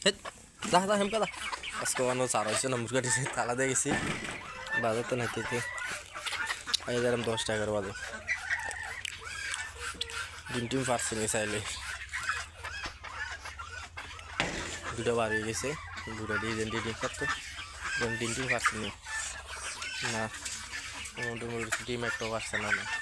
হেট যা যা হেমকা যা আজকে অন্য চার হয়েছে না মুরগাটি তালা দিয়ে গেছি বাজার তো নাইতে এই গেলাম 10টা 11 বাজে ডিম টিম পারছি নি চাইলে দুটো বাড়ি গেছে দুটো দিয়ে ডিম পারতো ডিম টিম পারছি নি না মোটামুটি ডিম একটাও পারছে না না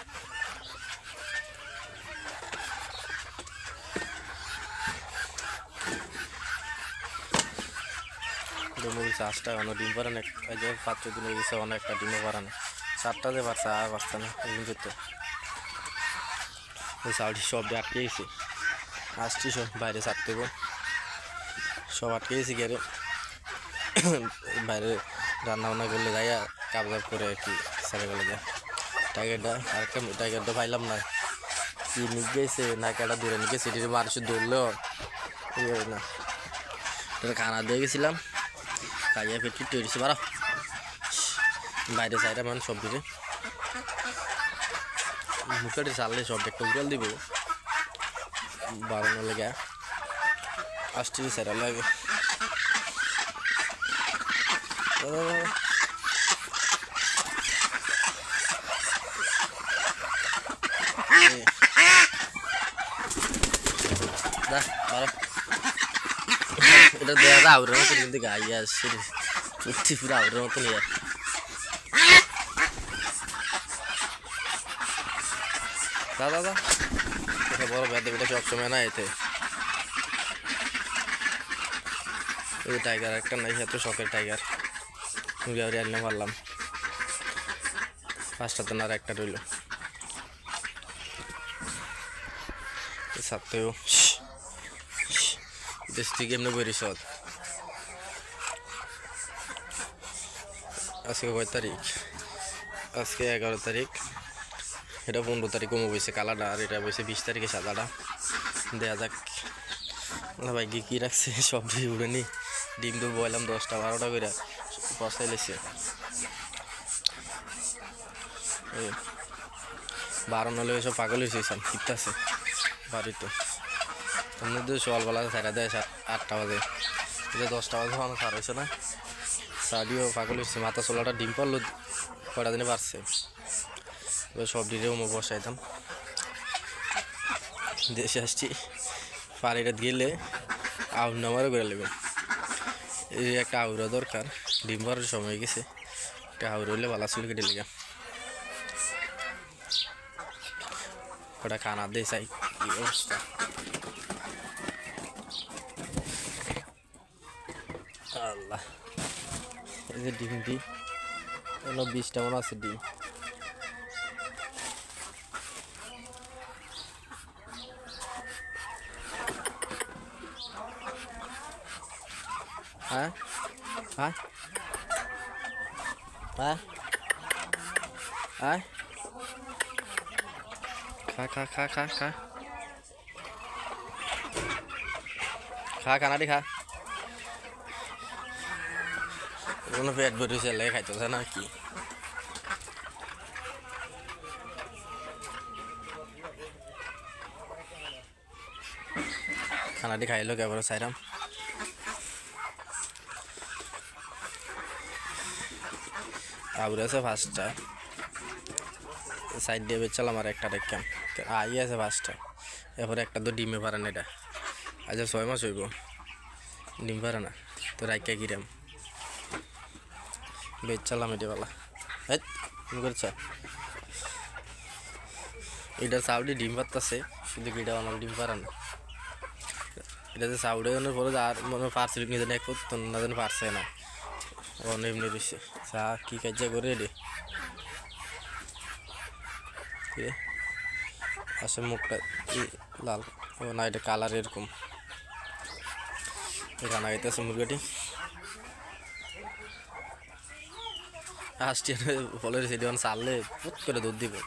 মুরগি চাষটা অন্য ডিম পারে না 5-6 দিন হয়ে গেছে অনেকটা ডিমও পারে না 7টা যে পারছে আর পারছে না এরকম করতে ওই চাউলটি সব আটকে গেছে আসছি সব বাইরে ছাড়তে সব আটকে গেছি গেলে বাইরে রান্না বান্না করলে যাই কাবজাব করে আর কি ছেড়ে গেলে যায় টাইগারটা আরেকটা টাইগারটা পাইলাম না কি নিয়ে গেছে না কেটা দূরে নিয়ে গেছে এটি মানুষের দৌড়লেও না খানা দিয়ে গেছিলাম খাইয়া পেট ফিট তৈরি বাড়া বাইরে চাইরা মানে সব দিকে মুখে চাললে সব একটা উড়াল দিব বাড়ানো লেগে আসছি সেরা লাগে এটা দেয়া যায় আউরের মতো কিন্তু গাই আসছে সত্যি পুরো আউরের মতো নিয়ে দাদা দাদা এটা বড় বেদে বেটা সবসময় না এতে ওই টাইগার একটা নাই এত শখের টাইগার মুরগি আউরে আনলে মারলাম 5টাতে না আর একটা রইল সাথেও দেশ থেকে এমনি বইরিস আজকে কয় তারিখ আজকে 11 তারিখ এটা 15 তারিখ কমে বইছে কালাটা আর এটা বইছে 20 তারিখে সাদাটা দেয়া যাক না ভাই কি রাখছে সব দিয়ে উড়ে নি ডিম তো বইলাম 10টা 12টা করে বসাই লেছে 12 নলে সব পাগল হয়েছে সব কিপতাছে বাড়িতে তোমরা তো সকালবেলা সাড়ে 8টা বাজে এটা 10টা বাজে মানুষ আর হয়েছে না সাডিও পাগল হয়েছে মাথা চোলাটা ডিম পারলো কয়টা দিনে পারছে এবার সব ডিরে বসাইতাম দেশে আসছি পানিটা গেলে আউর নামারও করে নেবেন এই একটা আউরা দরকার ডিম পাড়ার সময় গেছে একটা আউর হইলে ভালো চুল কেটে লেগে ওটা খানা দিয়ে চাই কি অবস্থা আল্লাহ এই যে ডিমটি 20টা মনে আছে ডিম হ্যাঁ হ্যাঁ হ্যাঁ হ্যাঁ খা খা খা খা খা খা খানাটি খা কোনো পেট ভরে লেগে খাইতেছে না কি খানাটি খাইলো কেবল চাইরাম আউরে আছে 5টা সাইড দিয়ে বেচালাম আর একটা রেখলাম আই আছে 5টা এরপরে একটা তো ডিমে পারে না এটা আজ 6 মাস হইব ডিম পারে না তো রাইকা কিরাম বেচালাম এটা বেলা হ্যাঁ তুমি করছ এটা সাউডি ডিম পারতেছে শুধু এটা আমার ডিম পারে না এটা যে সাউডে পরে আর মনে পারছিল নিজে এক করতো না যেন পারছে না এমনি রয়েছে চা কি কাজ করে রে আসে মুখটা লাল না এটা কালার এরকম রান্না খাইতেছে মুরগাটি আসছি ফলের সেটি চাললে পুত করে দুধ দিব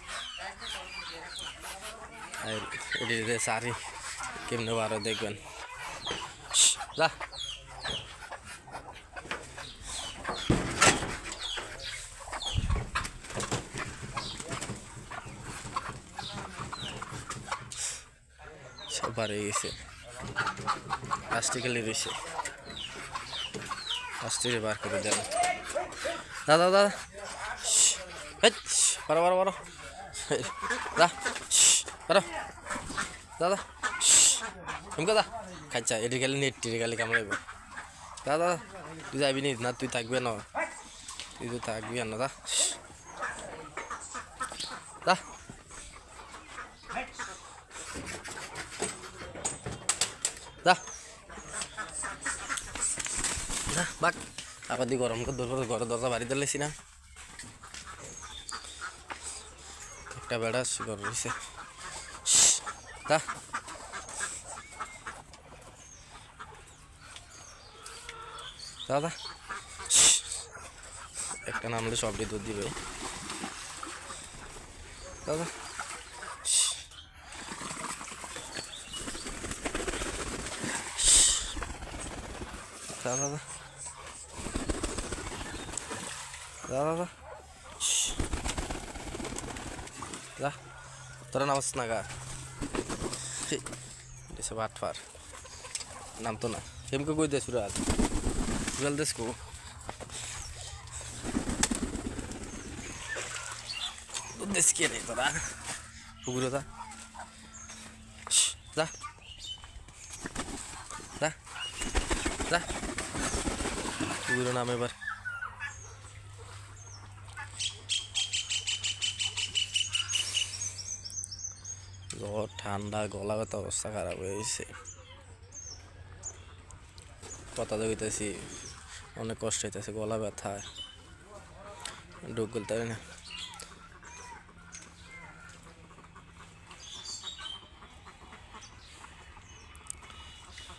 আর এটি সারি কেমনে বারো দেখবেন যা সব বাড়ে গেছে প্লাস্টিকেরই রয়েছে প্লাস্টিকের বার করে দেন দাদা দাদা বারো বারো বারো দা বারো দাদা এমকা দা খাচ্ছা এটি গেলে নেট টিরে গেলে কামড়াইব দাদা তুই যাবি নি না তুই থাকবি না তুই তো থাকবি না দা দা দা দা বাক আবার দি গরম করে দরকার ঘরে দরজা বাড়িতে লেছি না একটা বেড়া ঘর রয়েছে দা দাদা একটা নামলে সবটি দুধ দিবে দাদা দাদা দাদা দাদা দাদা তোরা নামাজ না গা এসে বাটফার নাম তো না কেমকে কই দে সুরাজ সুরাল দেশকো দেশ কে নেই তোরা পুকুরে দা দা দা দা পুকুরে নাম এবার জ্বর ঠান্ডা গলা ব্যথা অবস্থা খারাপ হয়ে গেছে কথা দেখতেছি অনেক কষ্ট হইতেছে গলা ব্যথা ঢুক গলতে পারি না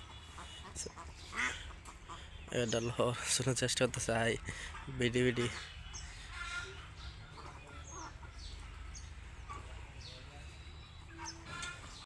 এটা শোনার চেষ্টা করতেছে হাই বিডি বিডি